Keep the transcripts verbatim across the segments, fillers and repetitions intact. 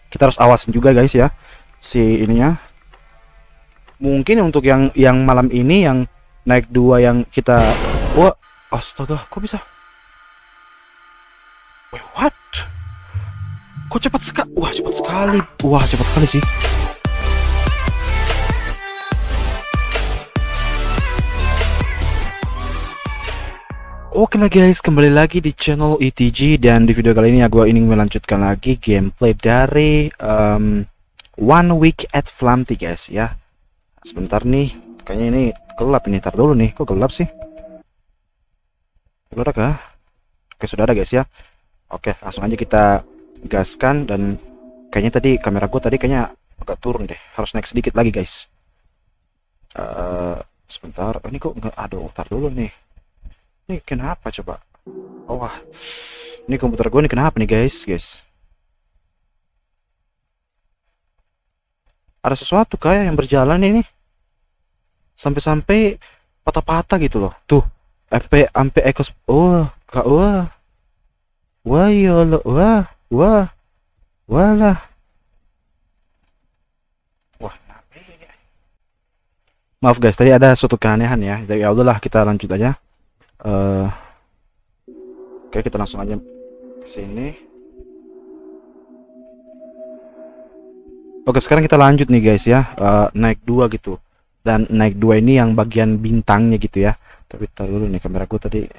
kita harus awasin juga guys ya si ininya. Mungkin untuk yang yang malam ini yang naik dua yang kita, wah astaga kok bisa, wait what, kok cepat sekali, wah cepat sekali, wah cepat sekali sih. Oke lah guys, kembali lagi di channel E T G, dan di video kali ini ya gue ingin melanjutkan lagi gameplay dari um, One Week at Flamty guys ya. Sebentar nih, kayaknya ini gelap ini, tar dulu nih, kok gelap sih? Udah kah? Oke sudah ada guys ya. Oke langsung aja kita gaskan, dan kayaknya tadi kamera gue tadi kayaknya agak turun deh, harus naik sedikit lagi guys. Uh, sebentar, oh, ini kok nggak, aduh tar dulu nih. Ini kenapa coba? Oh, wah. Ini komputer gue nih kenapa nih guys, guys? Ada sesuatu kayak yang berjalan ini. Sampai-sampai patah-patah gitu loh. Tuh, sampai sampai ekos. Oh, kak wah. Wah, ya lo, wah, wah. Walah. Wah, maaf guys, tadi ada suatu keanehan ya. Ya udahlah, kita lanjut aja. Uh, Oke, kita langsung aja ke sini. Oke, sekarang kita lanjut nih guys ya, uh, naik dua gitu. Dan naik dua ini yang bagian bintangnya gitu ya. Tapi tar dulu nih, kamera gue tadi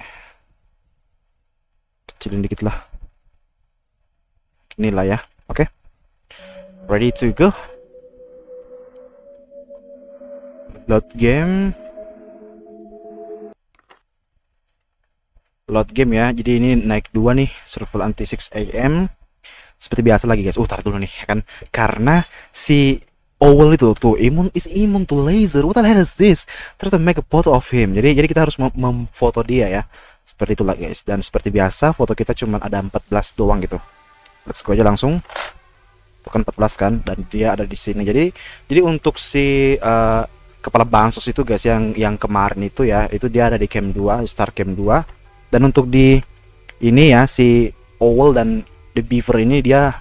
kecilin dikit lah. Inilah ya. Oke, ready to go. Load game. Load game ya. Jadi ini naik dua nih, survival anti six A M. Seperti biasa lagi guys. Uh, tar dulu nih kan, karena si Owl itu tuh immune is immune to laser. What the hell is this? Terus make a photo of him. Jadi jadi kita harus mem memfoto dia ya. Seperti itulah guys. Dan seperti biasa foto kita cuma ada empat belas doang gitu. Let's go aja langsung. Itu kan empat belas kan, dan dia ada di sini. Jadi jadi untuk si uh, kepala bansos itu guys yang yang kemarin itu ya, itu dia ada di camp dua, start camp dua. Dan untuk di ini ya, si Owl dan The Beaver ini dia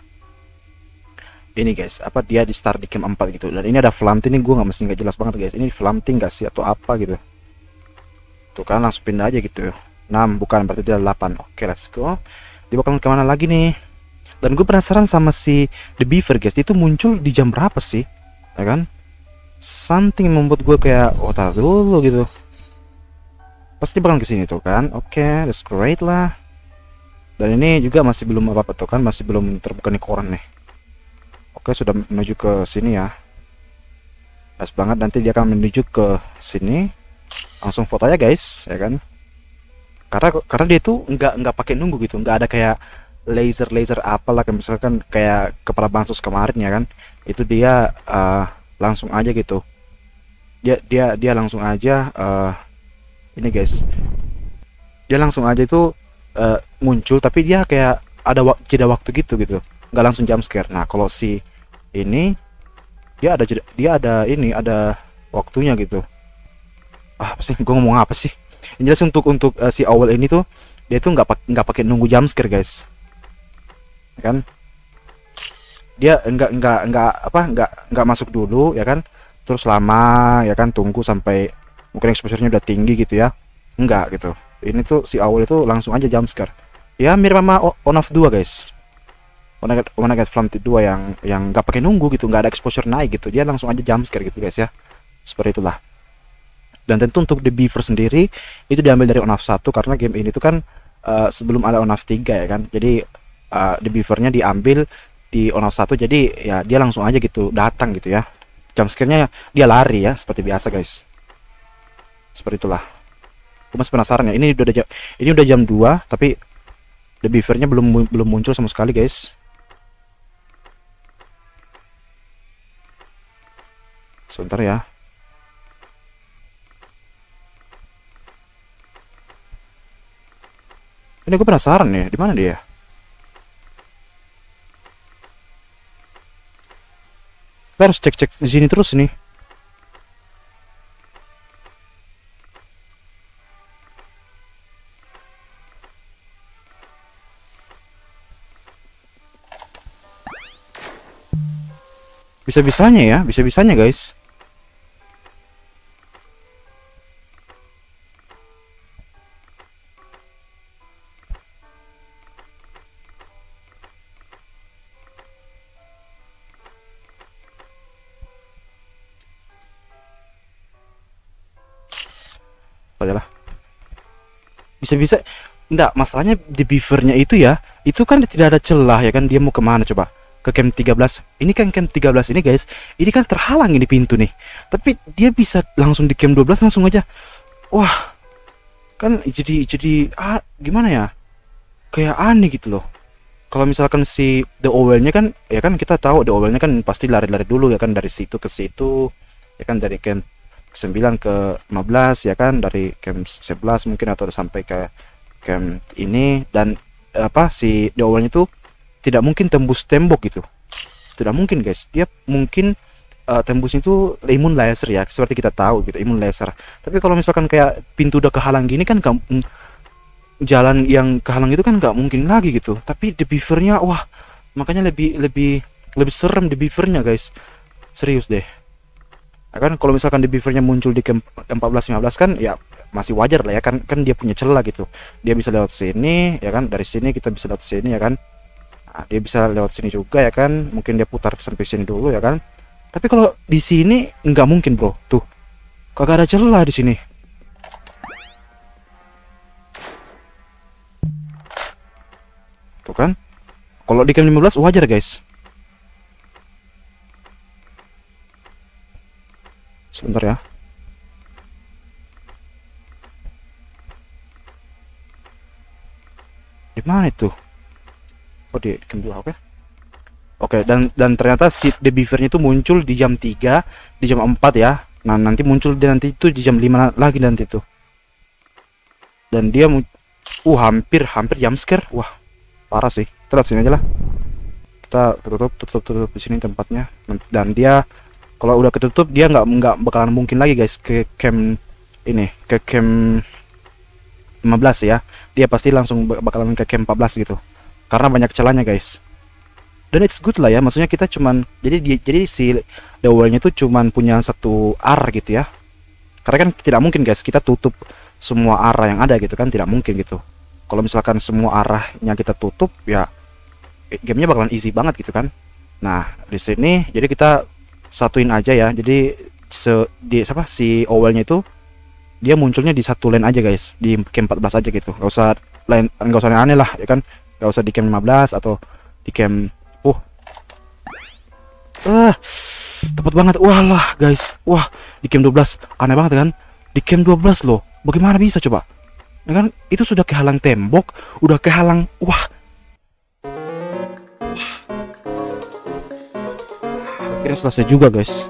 ini guys, apa dia di start di camp empat gitu. Dan ini ada Flamty, ini gue nggak mesti nggak jelas banget guys. Ini Flamty nggak sih atau apa gitu. Tuh kan langsung pindah aja gitu. enam bukan, berarti dia delapan. Oke, let's go. Dia bakal kemana lagi nih? Dan gue penasaran sama si The Beaver guys. Itu muncul di jam berapa sih? Ya kan? Something membuat gue kayak, oh tar dulu gitu. Pasti bakal kesini tuh kan. Oke, okay, that's great lah. Dan ini juga masih belum apa-apa tuh kan, masih belum terbuka nih koran nih. Oke, okay, sudah menuju ke sini ya. Pas banget, nanti dia akan menuju ke sini. Langsung foto aja guys, ya kan. Karena karena dia tuh nggak nggak pakai nunggu gitu, nggak ada kayak laser laser apalah, kayak misalkan kayak kepala bansos kemarin ya kan. Itu dia uh, langsung aja gitu. Dia dia dia langsung aja. Uh, Ini guys, dia langsung aja itu uh, muncul, tapi dia kayak ada wak jeda waktu gitu gitu, nggak langsung jump scare. Nah kalau si ini dia ada jeda, dia ada ini ada waktunya gitu. Ah apa sih, gue ngomong apa sih? Yang jelas untuk untuk uh, si Owl ini tuh dia tuh nggak nggak pakai nunggu jump scare guys, ya kan? Dia nggak nggak nggak apa nggak nggak masuk dulu ya kan, terus lama ya kan, tunggu sampai mungkin exposure-nya udah tinggi gitu ya. Enggak gitu. Ini tuh si Owl itu langsung aja jump scare. Ya mirip sama On Off dua guys. On Off Flamty dua yang yang nggak pakai nunggu gitu, nggak ada exposure naik gitu. Dia langsung aja jump scare gitu guys ya. Seperti itulah. Dan tentu untuk The Beaver sendiri itu diambil dari On Off satu, karena game ini tuh kan uh, sebelum ada On Off tiga ya kan. Jadi uh, The Beaver-nya diambil di On Off satu, jadi ya dia langsung aja gitu datang gitu ya. Jump scare-nya dia lari ya, seperti biasa guys. Seperti itulah. Gue masih penasaran ya. Ini udah jam, ini udah jam dua, tapi The Beaver-nya belum belum muncul sama sekali, guys. Sebentar ya. Ini gue penasaran nih, di mana dia? Kita harus cek-cek di sini terus nih. Bisa-bisanya ya, bisa-bisanya guys. Adalah bisa-bisa enggak, masalahnya di beavernya itu ya, itu kan tidak ada celah ya kan, dia mau kemana coba? Ke camp tiga belas. Ini kan camp tiga belas ini guys, ini kan terhalang ini pintu nih, tapi dia bisa langsung di camp dua belas langsung aja. Wah, kan jadi jadi ah, gimana ya, kayak aneh gitu loh. Kalau misalkan si The Owl-nya kan, ya kan kita tahu The Owl-nya kan pasti lari-lari dulu ya kan, dari situ ke situ ya kan, dari camp sembilan ke lima belas ya kan, dari camp sebelas mungkin, atau sampai ke camp ini. Dan apa, si The Owl-nya itu tidak mungkin tembus tembok gitu, tidak mungkin guys. Dia mungkin uh, tembusnya itu imun laser ya, seperti kita tahu gitu, imun laser. Tapi kalau misalkan kayak pintu udah kehalang gini kan, gak, jalan yang kehalang itu kan nggak mungkin lagi gitu. Tapi di beavernya, wah, makanya lebih lebih lebih serem di beavernya guys, serius deh. Ya kan kalau misalkan di beavernya muncul di camp empat belas lima belas kan ya masih wajar lah ya kan, kan dia punya celah gitu, dia bisa lewat sini ya kan, dari sini kita bisa lewat sini ya kan. Nah, dia bisa lewat sini juga ya kan, mungkin dia putar sampai sini dulu ya kan. Tapi kalau di sini nggak mungkin bro, tuh kagak ada celah di sini. Tuh kan, kalau di camp lima belas wajar guys. Sebentar ya. Di mana itu? Oh, di camp dua, oke. Oke, dan dan ternyata si The Beaver-nya itu muncul di jam tiga, di jam empat ya. Nah, nanti muncul dia nanti itu di jam lima lagi nanti itu. Dan dia uh hampir hampir jam scare. Wah, parah sih. Kita lihat sini aja lah. Kita tutup tutup tutup di sini tempatnya. Dan dia kalau udah ketutup dia nggak nggak bakalan mungkin lagi guys ke camp ini, ke camp lima belas ya. Dia pasti langsung bakalan ke camp empat belas gitu. Karena banyak celahnya guys. Dan it's good lah ya, maksudnya kita cuman jadi dia, jadi si The Owl-nya itu cuman punya satu arah gitu ya. Karena kan tidak mungkin guys kita tutup semua arah yang ada gitu kan, tidak mungkin gitu. Kalau misalkan semua arahnya kita tutup ya gamenya bakalan easy banget gitu kan. Nah, di sini jadi kita satuin aja ya. Jadi se di apa si Owl-nya itu dia munculnya di satu lane aja guys, di camp empat belas aja gitu. Gak usah lain, gak usah aneh lah ya kan. Gak usah di camp lima belas atau di camp uh ah tepat banget. Wah lah guys, wah di camp dua belas aneh banget kan. Di camp dua belas loh, bagaimana bisa coba ya kan, itu sudah kehalang tembok, udah kehalang. Wah, akhirnya selesai juga guys.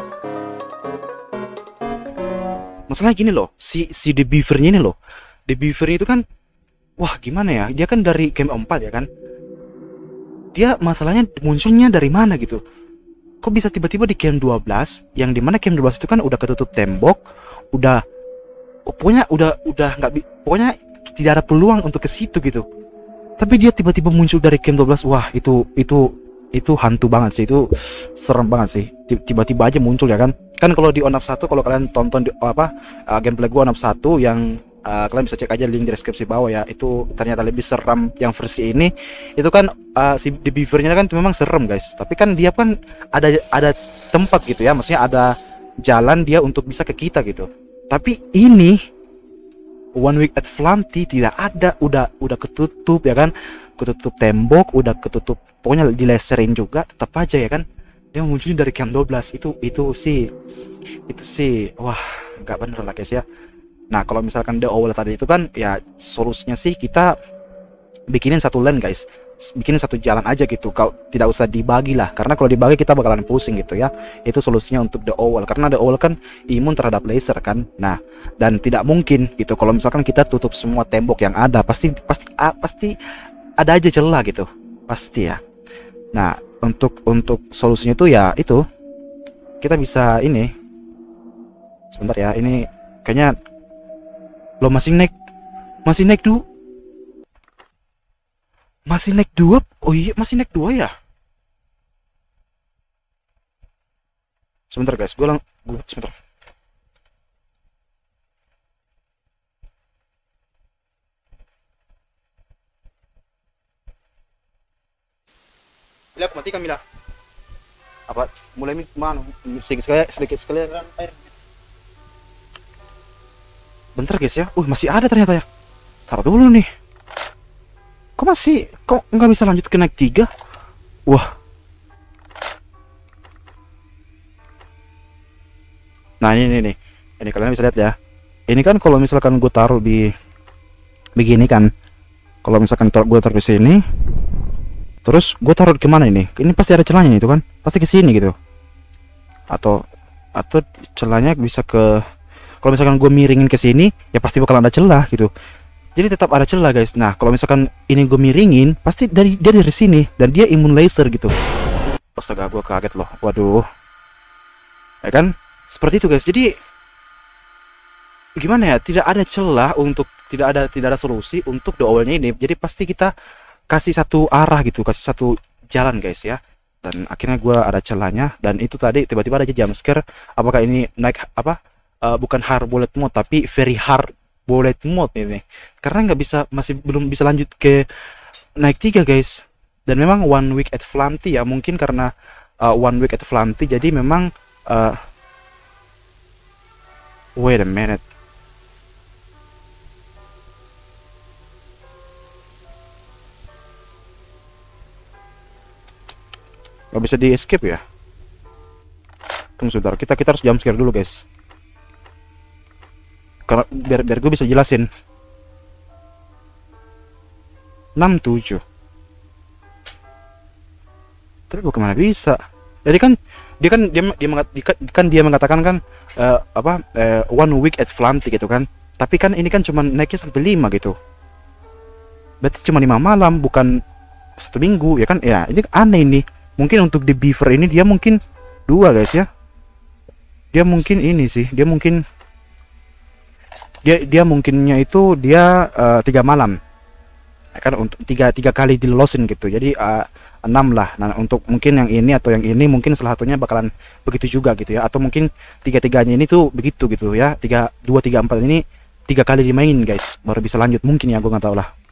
Masalahnya gini loh, si si The Beaver-nya ini loh, The Beaver-nya itu kan, wah gimana ya, dia kan dari camp empat ya kan. Dia masalahnya munculnya dari mana gitu, kok bisa tiba-tiba di camp dua belas, yang dimana camp dua belas itu kan udah ketutup tembok, udah oh, pokoknya udah udah nggak, pokoknya tidak ada peluang untuk ke situ gitu. Tapi dia tiba-tiba muncul dari camp dua belas. Wah, itu itu itu hantu banget sih, itu serem banget sih. Tiba-tiba aja muncul ya kan. Kan kalau di Onap satu, kalau kalian tonton di, apa uh, gameplay gua Onap satu yang Uh, kalian bisa cek aja link di deskripsi bawah ya, itu ternyata lebih seram yang versi ini. Itu kan uh, si The Beaver-nya kan memang serem guys, tapi kan dia kan ada ada tempat gitu ya, maksudnya ada jalan dia untuk bisa ke kita gitu. Tapi ini One Week at Flumpty tidak ada, udah udah ketutup ya kan, ketutup tembok, udah ketutup, pokoknya dileserin juga, tetap aja ya kan dia munculnya dari camp dua belas. Itu itu sih itu sih wah nggak bener lah guys ya. Nah, kalau misalkan The Owl tadi itu kan ya solusinya sih kita bikinin satu lane guys, bikinin satu jalan aja gitu, kalau tidak usah dibagi lah, karena kalau dibagi kita bakalan pusing gitu ya. Itu solusinya untuk The Owl, karena The Owl kan imun terhadap laser kan. Nah, dan tidak mungkin gitu kalau misalkan kita tutup semua tembok yang ada, pasti pasti ah, pasti ada aja celah gitu, pasti ya. Nah, untuk untuk solusinya itu ya itu kita bisa ini, sebentar ya, ini kayaknya lo masih naik, masih naik dua, masih naik dua. Oh iya, masih naik dua ya. Sebentar guys, gue lang, gue sebentar. Bila aku matikan Mila. Apa? Mulai mi- mana? Sedikit sekali, sedikit sekali air. Bentar guys ya. Uh, masih ada ternyata ya. Taruh dulu nih. Kok masih, kok nggak bisa lanjut ke naik tiga? Wah. Nah ini nih nih. Ini kalian bisa lihat ya. Ini kan kalau misalkan gue taruh di begini kan. Kalau misalkan tar- gue taruh di sini, terus gue taruh ke mana ini? Ini pasti ada celahnya itu kan? Pasti ke sini gitu. Atau atau celahnya bisa ke, kalau misalkan gue miringin ke sini, ya pasti bakal ada celah gitu. Jadi tetap ada celah guys. Nah kalau misalkan ini gue miringin, pasti dari dia dari sini dan dia imun laser gitu. Astaga, gue kaget loh. Waduh. Ya kan? Seperti itu guys. Jadi gimana ya? Tidak ada celah untuk, tidak ada tidak ada solusi untuk the owlnya ini. Jadi pasti kita kasih satu arah gitu, kasih satu jalan guys ya. Dan akhirnya gue ada celahnya, dan itu tadi tiba-tiba ada jump scare. Apakah ini naik apa? Eh, bukan hard bullet mode tapi very hard bullet mode ini. Karena nggak bisa, masih belum bisa lanjut ke naik tiga guys. Dan memang one week at Flamty ya, mungkin karena uh, one week at Flamty jadi memang uh, wait a minute. Gak bisa di escape ya? Tunggu sebentar, kita kita harus jump scare dulu guys. Karena biar biar gue bisa jelasin. enam tujuh. Tapi gue kemana bisa? Jadi kan dia kan dia dia mengat, dia, kan dia mengatakan kan uh, apa uh, one week at Flamty gitu kan. Tapi kan ini kan cuma naiknya sampai lima gitu. Berarti cuma lima malam, bukan satu minggu ya kan? Ya ini aneh nih. Mungkin untuk di Beaver ini dia mungkin dua guys ya. Dia mungkin ini sih, dia mungkin dia dia mungkinnya itu dia uh, tiga malam. Ya kan untuk tiga tiga kali dilosin gitu. Jadi uh, enam lah. Nah untuk mungkin yang ini atau yang ini mungkin salah satunya bakalan begitu juga gitu ya. Atau mungkin tiga tiganya ini tuh begitu gitu ya. Tiga dua tiga empat ini tiga kali dimainin guys, baru bisa lanjut mungkin ya, gue nggak tahu lah.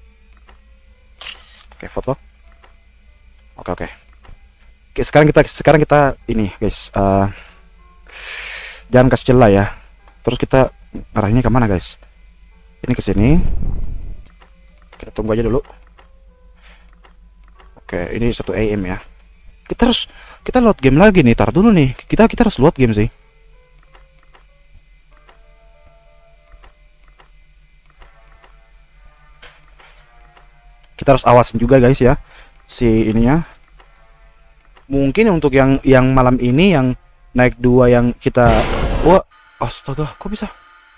Oke foto. Oke oke. Oke, sekarang kita sekarang kita ini guys, uh, jangan kasih celah ya. Terus kita arahnya kemana guys? Ini ke sini. Kita tunggu aja dulu. Oke, ini satu A M ya. Kita harus kita load game lagi nih. Tar dulu nih. Kita kita harus load game sih. Kita harus awasin juga guys ya, si ininya. Mungkin untuk yang yang malam ini yang naik dua yang kita, wah astaga kok bisa,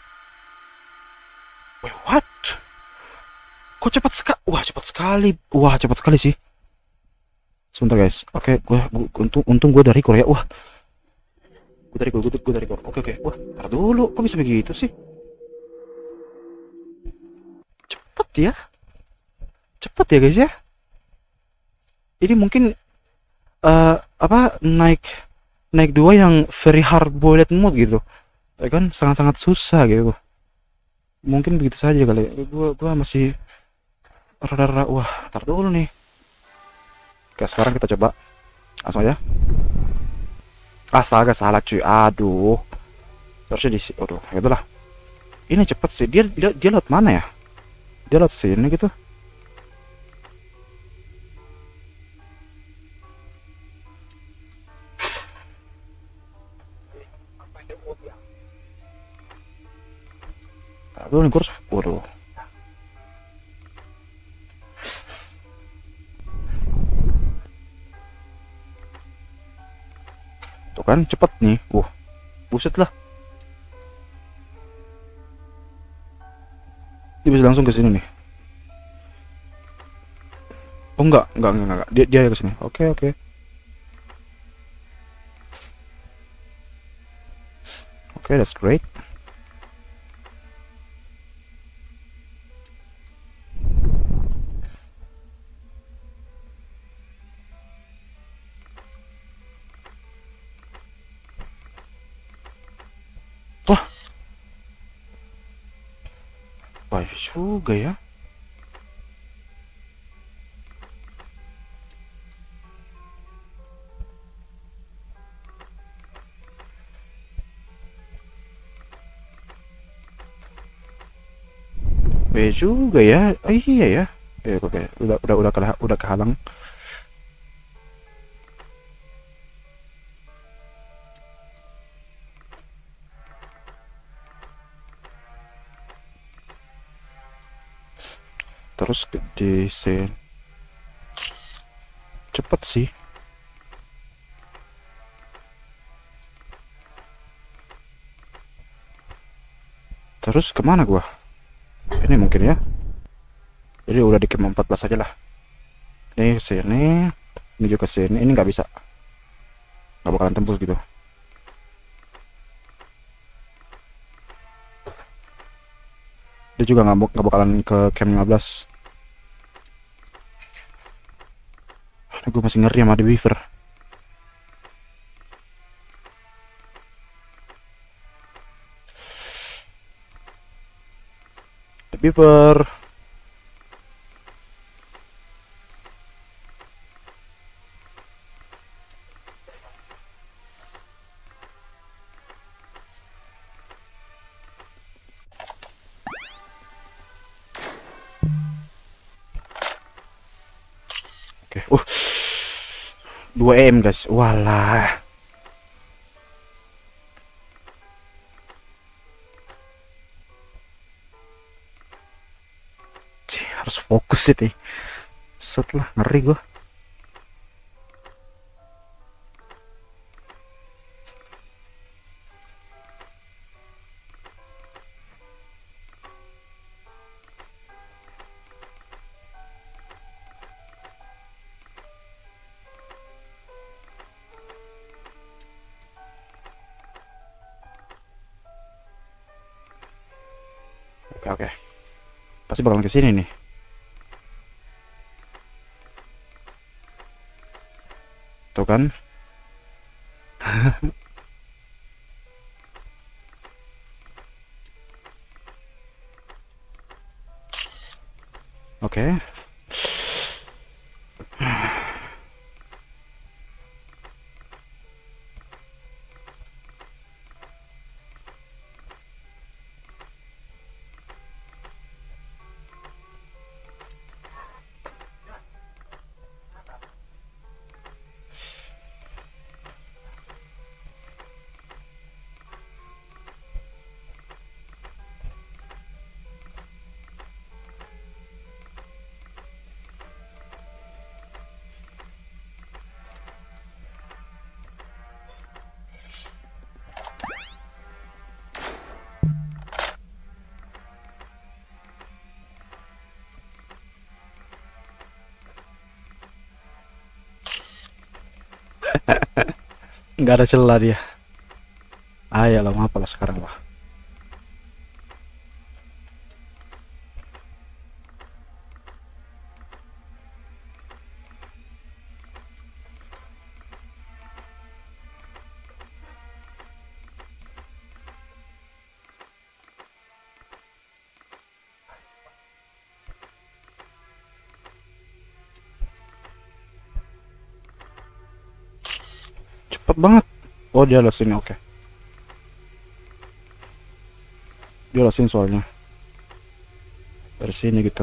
wait what, kok cepat sekali, wah cepat sekali, wah cepat sekali sih. Sebentar guys, oke gua, gua untung untung gue dari Korea, wah gue dari gue gue dari Korea, oke oke, wah tar dulu, kok bisa begitu sih, cepet ya, cepet ya guys ya. Ini mungkin uh, apa naik naik dua yang very hard boiled mode gitu ya kan, sangat-sangat susah gitu. Mungkin begitu saja kali. Gua gua masih rada-rada, wah tar dulu nih. Oke sekarang kita coba langsung aja. Astaga salah cuy, aduh harusnya di, aduh itulah. Ini cepet sih, dia dia dia lewat mana ya, dia lewat sini gitu. Aduh nih gue harus, waduh. Tuh kan cepet nih, wah buset lah. Dia bisa langsung ke sini nih. Oh enggak, enggak, enggak, enggak. Dia dia ke sini. Oke, oke. Oke, that's great. bahaya juga ya. Bahaya juga ya. Oh, iya ya. Eh, oke, udah udah udah kalah, udah kehalang. Terus ke desain. Cepet sih. Terus kemana gua? Ini mungkin ya. Jadi udah di camp empat belas aja lah. Ini ke sini, ini juga ke sini. Ini nggak bisa. Nggak bakalan tembus gitu. Dia juga nggak nggak bakalan ke camp lima belas. Gue masih ngeri sama The Beaver. The Beaver. Oke, uh, dua M guys, walah. Cih, harus fokus ini. Setelah ngeri gua. Oke, oke. Pasti bakalan ke sini nih. Tuh kan? Oke. Nggak ada celah dia. Ah ya lah, apa lah sekarang lah. Cepet banget. Oh, dia lewat sini, oke. Dia lewat sini soalnya. Dari sini gitu.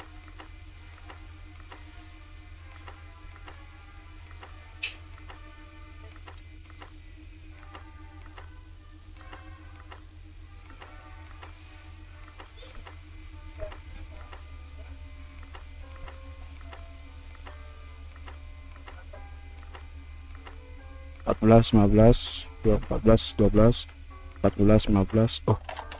empat belas, lima belas, empat belas, dua belas, empat belas, lima belas. Oh.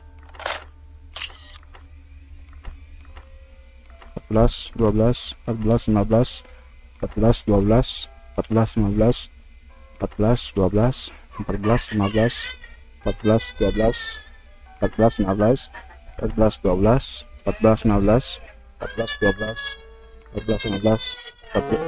empat belas, dua belas, empat belas, lima belas, empat belas, dua belas, empat belas, lima belas, empat belas, dua belas, empat belas, lima belas, empat belas, dua belas, empat belas, lima belas, empat belas, dua belas, empat belas, lima belas, empat belas, dua belas, empat belas, lima belas, empat belas.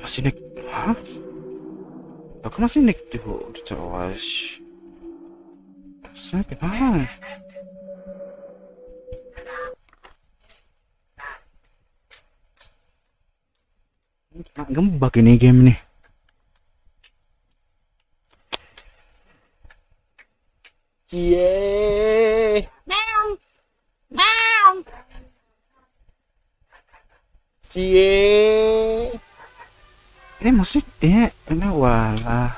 masih naik. Hah? Aku masih naik di di cawas. Saya gimana? Nggak gembak ini game nih. Cie. Meow. Meow. Cie. Ini musik ya, ini walah.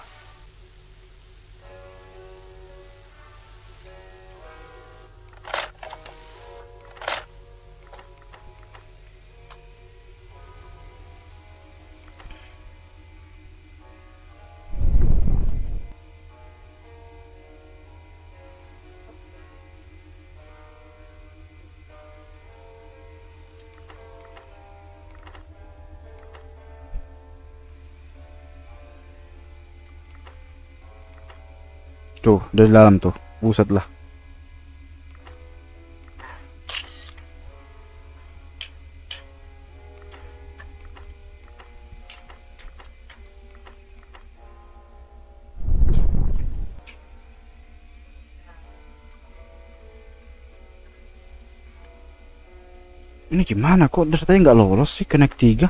Tuh, dari dalam tuh. Buset lah. Ini gimana kok ceritanya nggak lolos sih Connect tiga?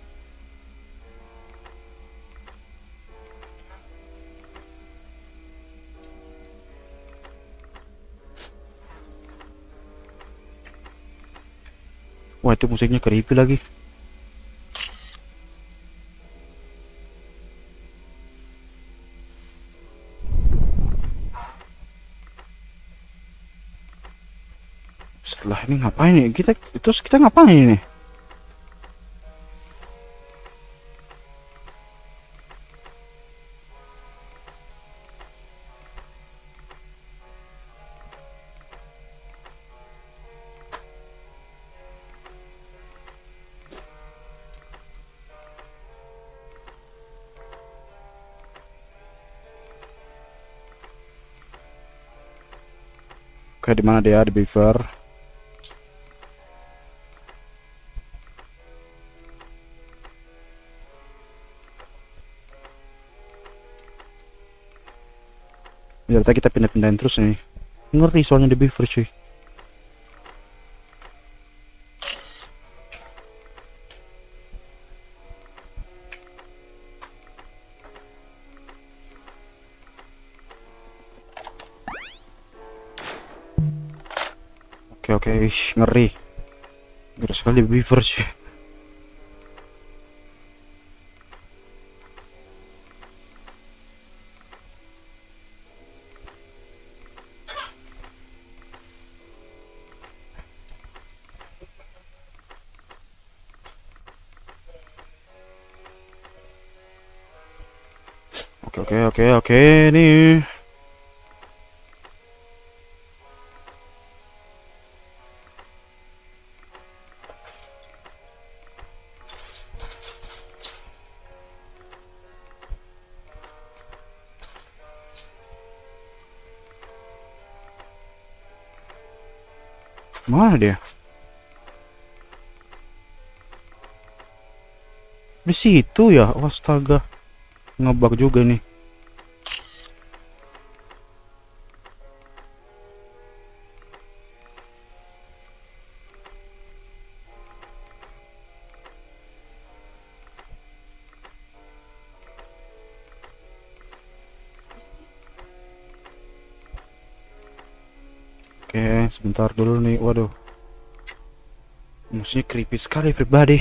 Wah, itu musiknya creepy lagi. Setelah ini ngapain nih? Kita terus kita ngapain ini? Oke, di mana dia? Di Beaver. Ya, kita pindah-pindahin terus nih. Ngeri soalnya di Beaver, cuy. Oke oke, ish, ngeri. Ngeri sekali Beaver, cuy. Oke oke oke oke nih. Mana dia? Di situ ya, astaga. Ngebug juga nih. Oke, sebentar dulu nih. Waduh. Musiknya creepy sekali, everybody.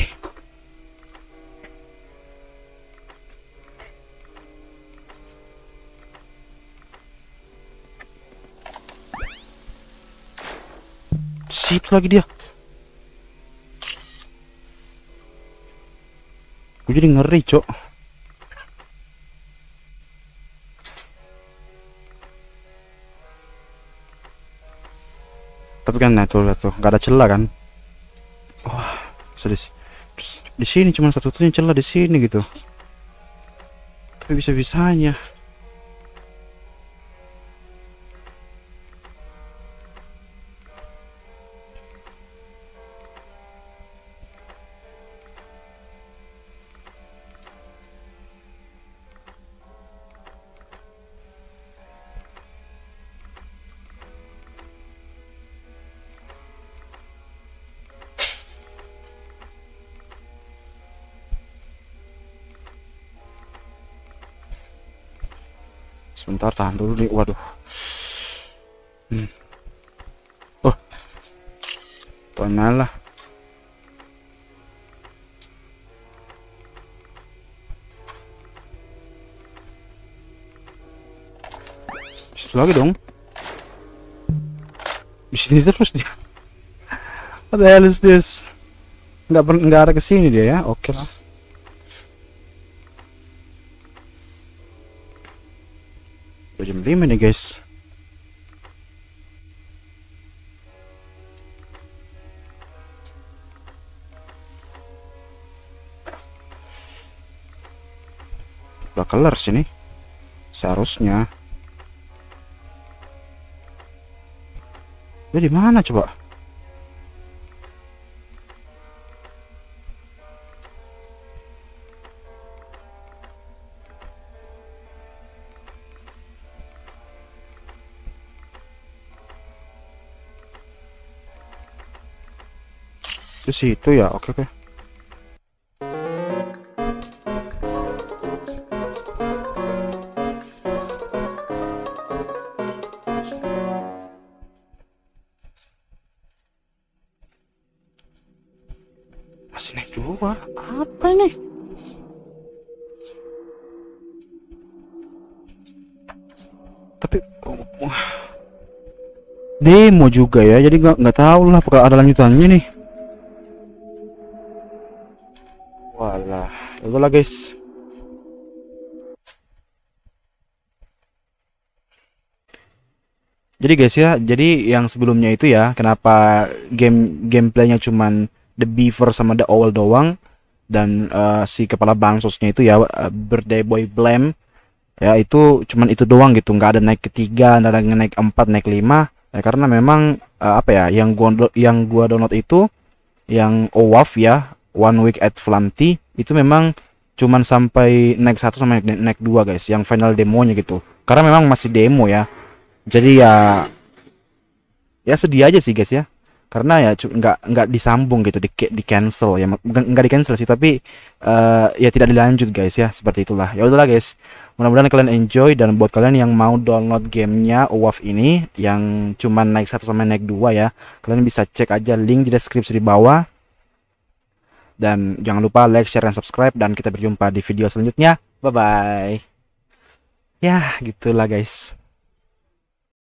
Sip lagi dia. Gue jadi ngeri, cok. Tapi kan nah tuh, tuh nggak ada celah kan? Wah, sedih. Terus di sini cuma satu-satunya celah di sini gitu. Tapi bisa-bisanya. Sebentar, tahan dulu nih. Waduh. Hmm. Oh, tonal lah. Situ lagi dong. Di sini terus dia. What the hell is this? Nggak ber- nggak ada kesini dia ya. Oke lah. Udah jam lima nih guys. Udah kelar sini. Seharusnya. Dia di mana coba? Di situ ya, oke oke. Masih naik dua, apa ini? Tapi oh, wah. Demo juga ya, jadi nggak nggak tahu lah apakah ada lanjutannya nih. Walah, itu lah guys. Jadi guys ya, jadi yang sebelumnya itu ya, kenapa game gameplaynya cuman The Beaver sama The Owl doang, dan uh, si kepala bansosnya itu ya, uh, Birthday Boy Blam, ya itu cuman itu doang gitu, nggak ada naik ketiga, nggak ada naik empat, naik lima, ya, karena memang uh, apa ya, yang gua yang gua download itu, yang O W A F ya, One Week at Flamty, itu memang cuman sampai naik satu sama naik, naik dua guys, yang final demonya gitu, karena memang masih demo ya. Jadi ya ya sedih aja sih guys ya, karena ya cu- nggak nggak disambung gitu, di di cancel ya, bukan nggak di cancel sih, tapi eh, ya tidak dilanjut guys ya, seperti itulah. Ya udahlah guys, mudah-mudahan kalian enjoy, dan buat kalian yang mau download gamenya O W A F ini yang cuman naik satu sama naik dua ya, kalian bisa cek aja link di deskripsi di bawah, dan jangan lupa like, share, dan subscribe, dan kita berjumpa di video selanjutnya. Bye bye. Ya gitulah guys.